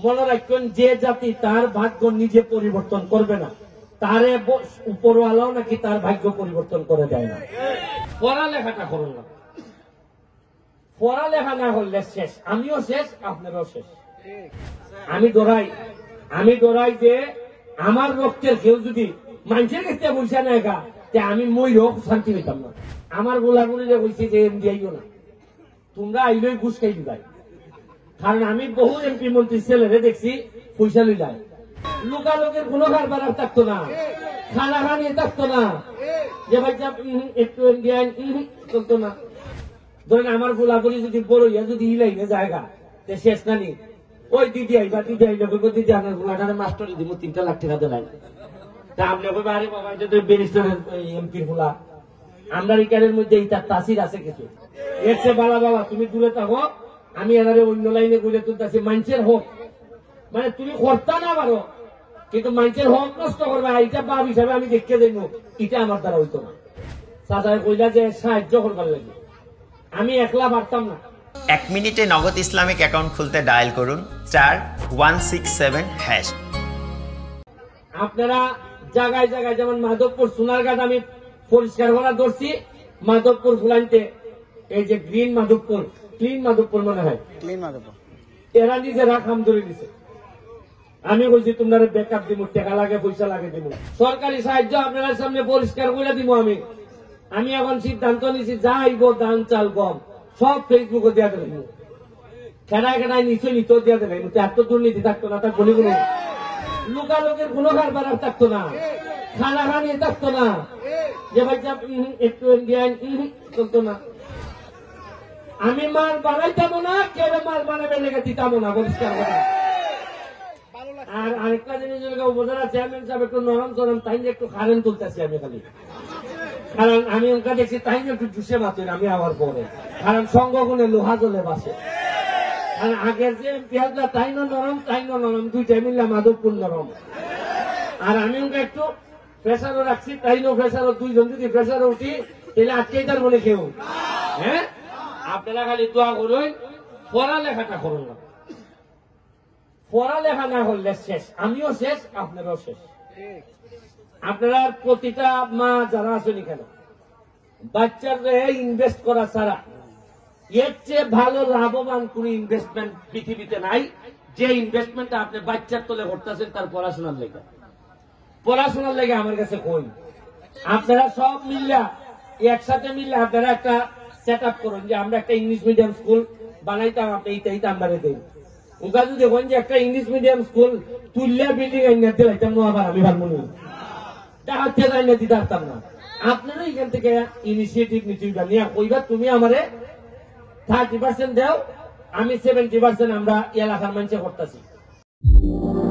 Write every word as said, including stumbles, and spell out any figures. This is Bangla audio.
মনে রাখবেন, যে জাতি তার ভাগ্য নিজে পরিবর্তন করবে না, তারে উপরওয়ালাও নাকি তার ভাগ্য পরিবর্তন করে দেয় না। পড়ালেখাটা করুন না, পড়ালেখা না করলে শেষ, আমিও শেষ, আপনারাও শেষ। আমি ডরাই আমি ডরাই যে আমার রক্তের কেউ যদি মানুষের কাছে বলছে না একা, আমি মইরও শান্তি পেতাম না। আমার গোলাগুলিরে বলছি যে এম দিয়াইও না, তোমরা আইলই ঘুষ খাই দিবাই। কারণ আমি বহু এমপি মন্ত্রী ছেলেরে দেখছি পয়সা লইলাই, লোকালোকের কোনো কারবার থাকতো না, খানা খানিয়ে থাকতো না, যে ভাই একটু এম দিয়াই চলতো না। ধরেন আমার গোলাগুলি যদি বড় ইয়া যদি ইলাই না জায়গা শেষ না নি, ওই দিদি আইবা দিদি আইলে দিদি আপনার গোলাটারে মাস্টারি দিব তিনটা লাখ টাকা দেয়। তা আপনি বাড়ি বাবা ব্যারিস্টারের এমপির গোলা, আমরা রিকারের মধ্যে এইটার তাসির আছে কিছু। এর চেয়ে বালা বাবা তুমি দূরে থাকো, আমি এনারে অন্য লাইনে গড়ে তুলতেছি। মানুষের হোক মানে তুমি কর্তা না পারো, কিন্তু মানুষের হক নষ্ট করবে, এইটা বাপ হিসাবে আমি দেখতে যাইব, এটা আমার দ্বারা হইতো না। চাচায় কইলা যে সাহায্য করবার লাগে, আমি একলা পারতাম না। এক মিনিটে নগদ ইসলামিক অ্যাকাউন্ট খুলতে ডায়াল করুন চার ওয়ান সিক্স সেভেন হ্যাশ। আপনারা জায়গায় জায়গায় যেমন মাধবপুর সোনারঘাট আমি পরিষ্কার করা ধরছি, মাধবপুর ফুলাইতে এই যে গ্রিন মাধবপুর, ক্লিন মাধবপুর মনে হয়, ক্লিন মাধবপুর, এরা নিজেরা কাম ধরে দিছে। আমি বলছি তোমরা ব্যাকআপ দিব, টাকা লাগে পয়সা লাগে দিব, সরকারি সাহায্য আপনার সামনে পরিষ্কার করে দিব। আমি আমি এখন সিদ্ধান্ত নিয়েছি, যা আইব ধান চাল গম সব ফেসবুকে দেওয়া দেবেন, খেলায় খেলায় নিচে নিতেও দেওয়া দেবেন। এত দুর্নীতি থাকতো না, তার বলি কোনো লোকালোকের কোনো কারবার থাকতো না, খানা খানিয়ে থাকতো না, যে ভাই একটু চলতো না। আমি মাল বানাইতাম না, কেউ মাল বানাবে লেগে দিতাম না, পরিষ্কার করা। আর আরেকটা জিনিস উপজেলা চেয়ারম্যান সাহেব একটু নরম চরম, তাই একটু কারেন্ট তুলতেছি আমি খালি, কারণ আমি ওকে দেখছি তাই একটু জুসে মাতুন আমি আমার পরে, কারণ সংগঠনে লোহা জলে বাসে। আর আগের যে পেঁয়াজটা তাই নরম তাই নরম, দুইটাই মিললে মাধবপুর নরম। আর আমি ওকে একটু প্রেসারও রাখছি, তাই নো প্রেসারও, দুইজন যদি প্রেসারও উঠি তাহলে আজকেই তার বলে কেউ। হ্যাঁ, আপনারা খালি দোয়া করুন, পড়ালেখাটা করুন না, পড়ালেখা না করলে শেষ, আমিও শেষ, আপনারাও শেষ। আপনারা প্রতিটা মা যারা আছেন কেন, বাচ্চারা ইনভেস্ট করা ছাড়া এর চেয়ে ভালো লাভবান কোন ইনভেস্টমেন্ট পৃথিবীতে নাই, যে ইনভেস্টমেন্টটা আপনি বাচ্চার তলে করতেছেন তার পড়াশোনার লেগে। পড়াশোনার লেগে আমার কাছে কই, আপনারা সব মিল্লা একসাথে মিললে আপনারা একটা সেট আপ করুন যে আমরা একটা ইংলিশ মিডিয়াম স্কুল বানাইতাম, আপনি এইটাই আমরা দেই। ওটা যদি দেখুন যে একটা ইংলিশ মিডিয়াম স্কুল তুললে বিল্ডিং আইনা দিলাইতাম না, আবার আমি ভালো মনে টাকা আইনা দিতে পারতাম না। আপনারা এখান থেকে ইনিশিয়েটিভ নিতে নিয়ে ওইবার তুমি আমারে থার্টি পার্সেন্ট দাও, আমি সেভেন্টি পার্সেন্ট আমরা এলাকার মানুষে করতেছি।